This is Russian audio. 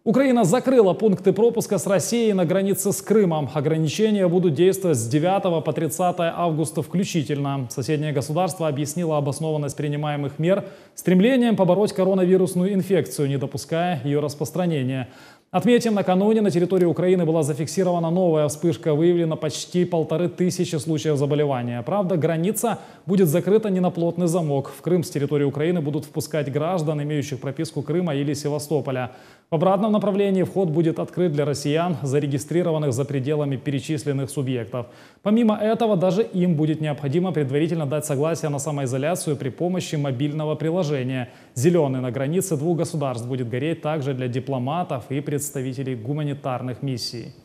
Украина закрыла пункты пропуска с Россией на границе с Крымом. Ограничения будут действовать с 9 по 30 августа включительно. Соседнее государство объяснило обоснованность принимаемых мер стремлением побороть коронавирусную инфекцию, не допуская ее распространения. Отметим, накануне на территории Украины была зафиксирована новая вспышка, выявлено почти 1500 случаев заболевания. Правда, граница будет закрыта не на плотный замок. В Крым с территории Украины будут впускать граждан, имеющих прописку Крыма или Севастополя. В обратном направлении вход будет открыт для россиян, зарегистрированных за пределами перечисленных субъектов. Помимо этого, даже им будет необходимо предварительно дать согласие на самоизоляцию при помощи мобильного приложения. Зеленый на границе двух государств будет гореть также для дипломатов и представителей гуманитарных миссий.